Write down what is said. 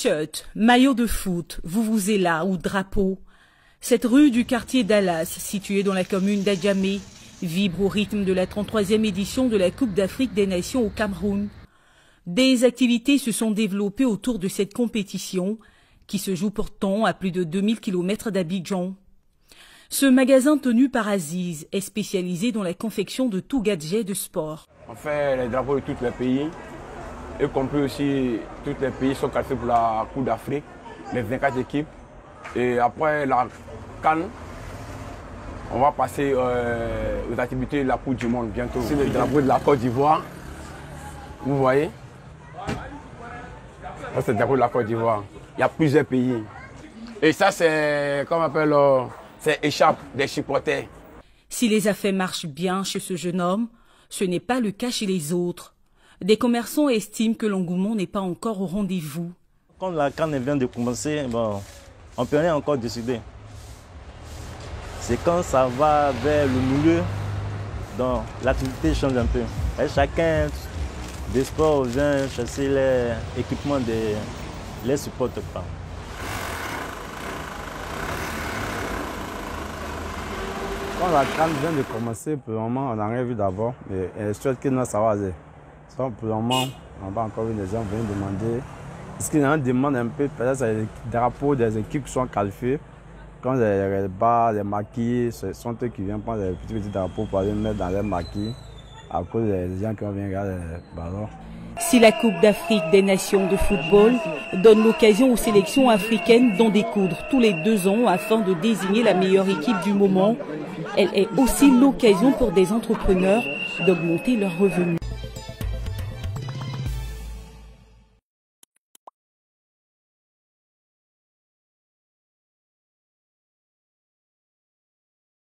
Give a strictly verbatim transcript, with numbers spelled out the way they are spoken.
T-shirt, maillot de foot, vuvuzela ou drapeau. Cette rue du quartier Dallas, située dans la commune d'Adjamé, vibre au rythme de la trente-troisième édition de la Coupe d'Afrique des Nations au Cameroun. Des activités se sont développées autour de cette compétition, qui se joue pourtant à plus de deux mille kilomètres d'Abidjan. Ce magasin tenu par Aziz est spécialisé dans la confection de tout gadget de sport. On fait les drapeaux de tous les pays, y compris aussi tous les pays sont qualifiés pour la Coupe d'Afrique, les vingt-quatre équipes. Et après la CAN, on va passer euh, aux activités de la Coupe du Monde bientôt. C'est le drapeau de la Côte d'Ivoire, vous voyez. C'est le drapeau de la Côte d'Ivoire. Il y a plusieurs pays. Et ça, c'est, comme on appelle, euh, c'est échappe des supporters. Si les affaires marchent bien chez ce jeune homme, ce n'est pas le cas chez les autres. Des commerçants estiment que l'engouement n'est pas encore au rendez-vous. Quand la CAN vient de commencer, bon, on ne peut rien encore décider. C'est quand ça va vers le milieu, donc l'activité change un peu. Et chacun des sports vient chercher l'équipement des les supporte pas. Quand la CAN vient de commencer, pour le moment, on n'a rien vu d'abord, mais je souhaite que nous, ça va aller. Pour le moment, on n'a pas encore vu les gens venir demander. Parce qu'il y a une demande un peu, peut-être les drapeaux des équipes qui sont qualifiées. Quand les, les bars, les maquis, ce sont eux qui viennent prendre les petits, petits drapeaux pour aller mettre dans les maquis, à cause des gens qui viennent regarder les ballons. Si la Coupe d'Afrique des Nations de football donne l'occasion aux sélections africaines d'en découdre tous les deux ans afin de désigner la meilleure équipe du moment, elle est aussi l'occasion pour des entrepreneurs d'augmenter leurs revenus.